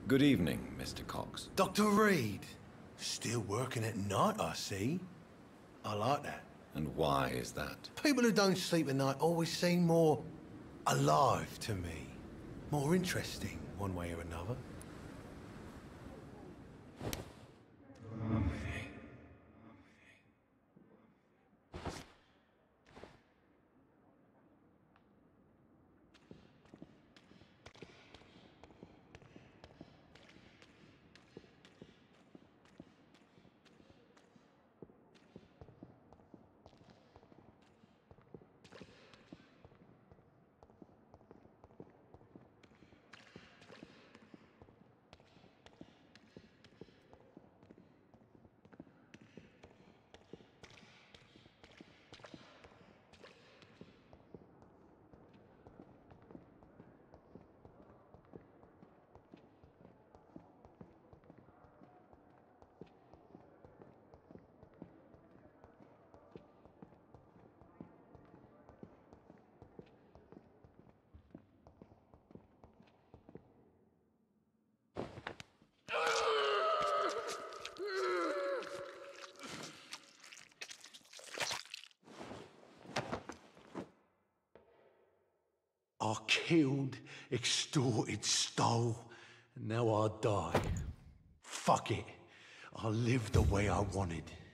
Good evening, Mr. Cox. Dr. Reed. Still working at night, I see. I like that. And why is that? People who don't sleep at night always seem more alive to me. More interesting, one way or another. I killed, extorted, stole, and now I die. Fuck it. I live the way I wanted.